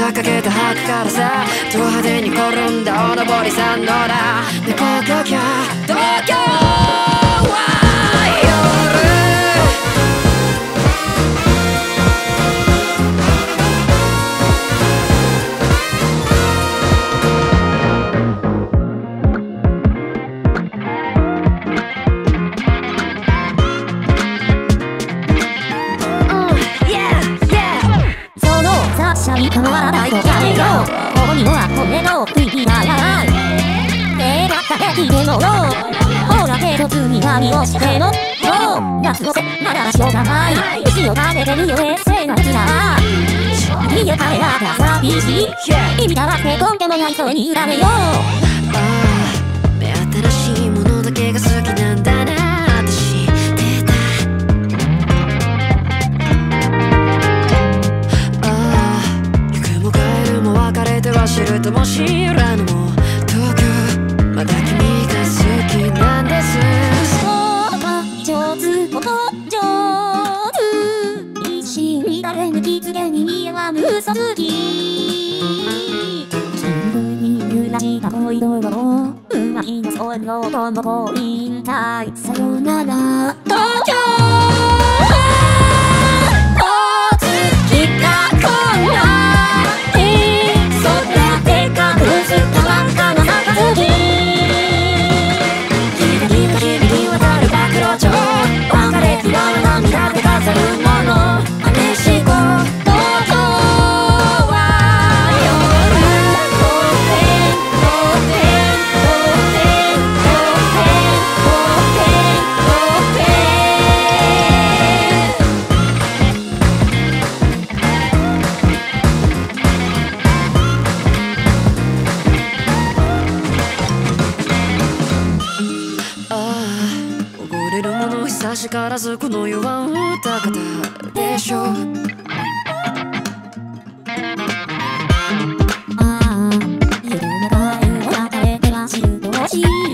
かけた吐くからさ、ド派手に転んだおのぼりさんのだ猫東京東京は夜変わらない答えよ。ここには骨の食い気がや手がかけきでもほらけど次何をしても夏のせならしょうがない。石を食べてるよねせなやつら逃げ彼らが寂しい意味だらけとんでもないそれに委ねよう。 目新しいものだけが好きなんだな私出た別れては知るとも知らぬも東京まだ君が好きなんです。 そうか上手こと上手一心誰に気付けに見えは嘘つき黄色に揺らした恋の色うまいなその音の引退さよなら東京久しからずこの世は歌方でしょう。 ああ夢が描かれては知るとしい